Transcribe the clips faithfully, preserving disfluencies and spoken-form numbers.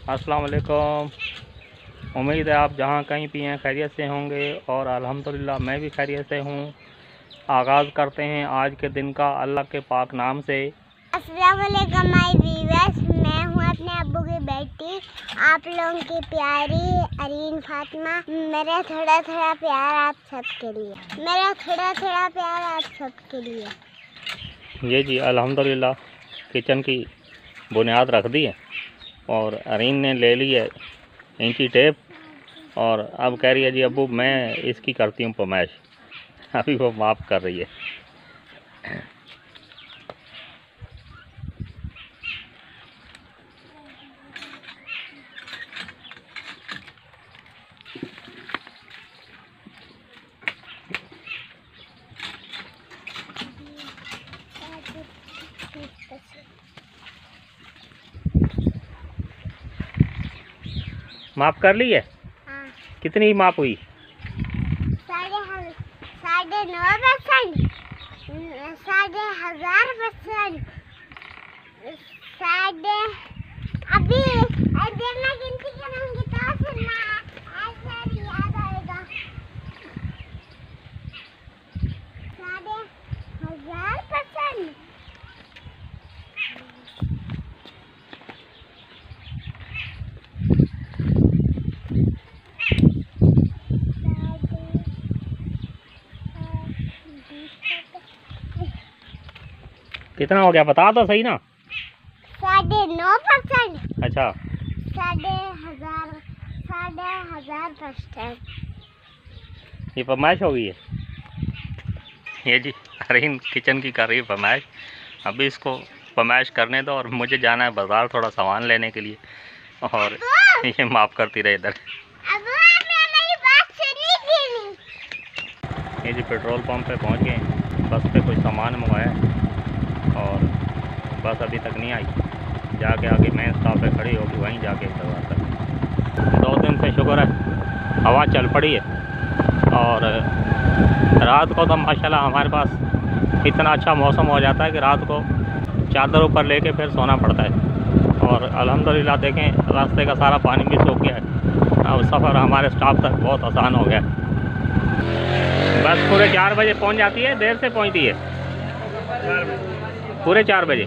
अस्सलाम वालेकुम। उम्मीद है आप जहाँ कहीं भी हैं खैरियत से होंगे और अल्हम्दुलिल्लाह मैं भी खैरियत से हूँ। आगाज़ करते हैं आज के दिन का अल्लाह के पाक नाम से। अस्सलाम वालेकुम माय व्यूअर्स, मैं हूँ अपने अब्बू की बेटी, आप लोगों की प्यारी अरीन फातिमा। मेरा थोड़ा थोड़ा प्यार आप सबके लिए, मेरा थोड़ा थोड़ा प्यार आप सबके लिए। ये जी अल्हम्दुलिल्लाह किचन की बुनियाद रख दी है और अरीन ने ले ली है इंची टेप और अब कह रही है जी अब्बू मैं इसकी करती हूँ फरमाइश। अभी वो माफ़ कर रही है। माफ़ कर ली है? हाँ। कितनी माफ़ हुई? साढ़े साढ़े नौ परसेंट, साढ़े हजार परसेंट, साढ़े अभी जब मैं गिनती करूँगी तो सुनना ऐसे याद आएगा। साढ़े हजार परसेंट, कितना हो गया बता तो सही ना। साढ़े नौ परसेंट। अच्छा, साढ़े हजार, साढ़े हजार परसेंट। ये फरमाइश हो गई है। ये जी अरीन किचन की कर रही है फरमाइश। अभी इसको फरमाइश करने दो और मुझे जाना है बाज़ार थोड़ा सामान लेने के लिए और ये माफ़ करती रहे इधर। अब आपने मेरी बात सुनी क्यों नहीं? ये जी पेट्रोल पंप पे पहुंच गए, बस पे कोई सामान मंगवाया है और बस अभी तक नहीं आई। जाके आगे मेन स्टॉप पे खड़ी होगी, वहीं जाके दवा कर। दो दिन से शुक्र है हवा चल पड़ी है और रात को तो माशाल्लाह हमारे पास इतना अच्छा मौसम हो जाता है कि रात को चादर ऊपर लेके फिर सोना पड़ता है। और अल्हम्दुलिल्लाह देखें रास्ते का सारा पानी भी सूख गया है। अब सफ़र हमारे स्टॉप तक बहुत आसान हो गया है। बस पूरे चार बजे पहुंच जाती है, देर से पहुंचती है पूरे चार बजे।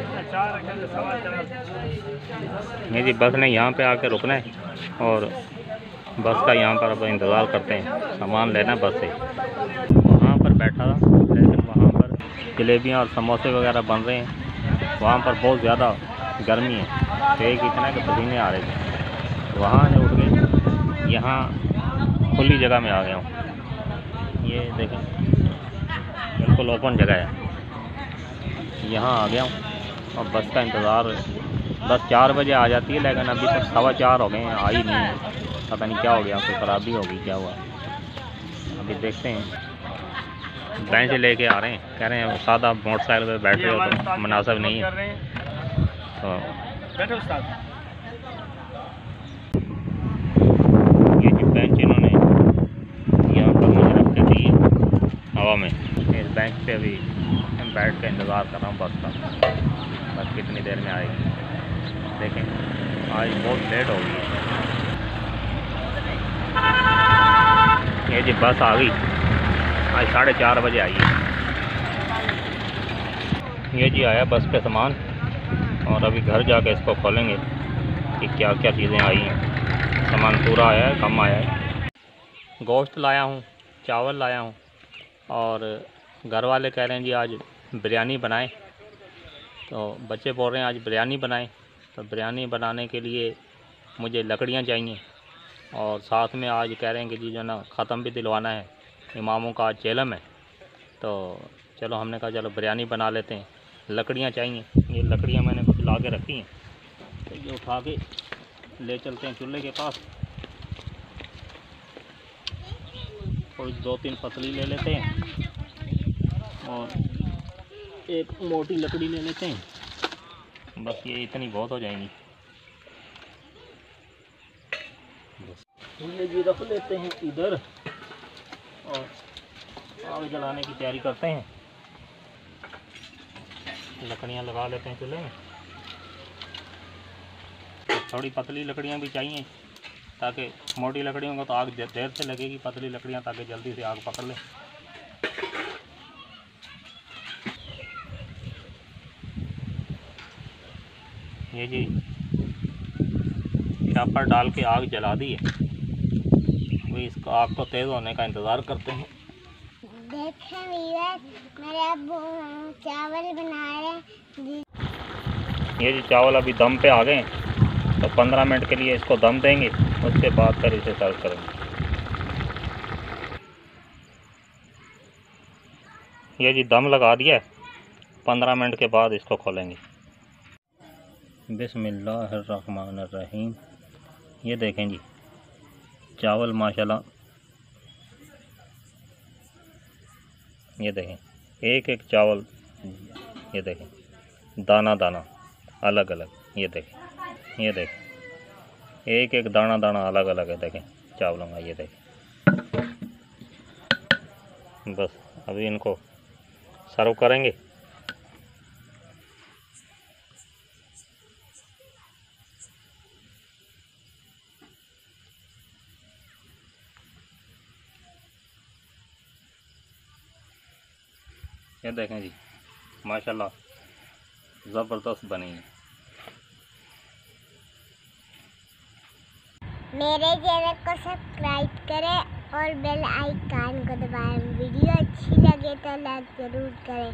नहीं जी बस ने यहाँ पे आके रुकना है और बस का यहाँ पर अब इंतज़ार करते हैं, सामान लेना बस से। वहाँ पर बैठा था लेकिन वहाँ पर जलेबियाँ और समोसे वगैरह बन रहे हैं। वहाँ पर बहुत ज़्यादा गर्मी है, तेज इतना कि पसीने आ रहे थे। वहाँ से उठ गए, यहाँ खुली जगह में आ गया हूँ। ये देखें बिल्कुल ओपन जगह है, यहाँ आ गया हूँ और बस का इंतज़ार। बस चार बजे आ जाती है लेकिन अभी तक सवा चार हो गए हैं, आई नहीं है। पता नहीं क्या हो गया, कोई खराबी हो गई, क्या हुआ। अभी देखते हैं। बेंच लेके आ रहे हैं, कह रहे हैं सादा मोटरसाइकिल पे बैठ रहे हो तो मुनासिब नहीं है तो बैठो उस्ताद। ये जो बेंच इन्होंने यहाँ पर मुझे रख के दी है हवा में, इस बेंच पे अभी बैठ के इंतज़ार कर रहा हूँ बस का। बस कितनी देर में आएगी देखें। आज बहुत लेट हो गई है। ये जी बस आ गई, आज साढ़े चार बजे आई है। ये जी आया बस पे सामान और अभी घर जाके इसको खोलेंगे कि क्या क्या चीज़ें आई हैं। सामान पूरा आया है, कम आया है। गोश्त लाया हूँ, चावल लाया हूँ और घर वाले कह रहे हैं जी आज बिरयानी बनाएं, तो बच्चे बोल रहे हैं आज बिरयानी बनाएं। तो बिरयानी बनाने के लिए मुझे लकड़ियाँ चाहिए और साथ में आज कह रहे हैं कि जी जो ना ख़त्म भी दिलवाना है, इमामों का आज चेलम है। तो चलो हमने कहा चलो बिरयानी बना लेते हैं। लकड़ियाँ चाहिए, ये लकड़ियाँ मैंने कुछ ला के रखी हैं, तो ये उठा के ले चलते हैं चूल्हे के पास और दो तीन पतली ले लेते हैं और एक मोटी लकड़ी ले लेते हैं। बस ये इतनी बहुत हो जाएंगी। ये जी रख लेते हैं इधर और आग जलाने की तैयारी करते हैं। लकड़ियाँ लगा लेते हैं चूल्हे में। थोड़ी पतली लकड़ियाँ भी चाहिए, ताकि मोटी लकड़ियों को तो आग देर से लगेगी, पतली लकड़ियाँ ताकि जल्दी से आग पकड़ ले। ये जी शापर डाल के आग जला दी है, वही इसको आग को तेज़ होने का इंतज़ार करते हैं। देखें वीवर, मेरे अब्बू चावल बना रहे। ये जी चावल अभी दम पे आ गए, तो पंद्रह मिनट के लिए इसको दम देंगे, उसके बाद फिर इसे सर्व करेंगे। ये जी दम लगा दिया है, पंद्रह मिनट के बाद इसको खोलेंगे। बिस्मिल्लाहिर्रहमानिर्रहीम। ये देखें जी चावल माशाल्लाह, ये देखें एक एक चावल, ये देखें दाना दाना अलग अलग, ये देखें ये देखें एक एक दाना दाना अलग अलग है, देखें चावलों का। ये देखें, बस अभी इनको सर्व करेंगे। ये देखें जी माशाल्लाह ज़बरदस्त बनी है। मेरे चैनल को सब्सक्राइब करें और बेल आइकन को दबाएं। वीडियो अच्छी लगे तो लाइक ज़रूर करें।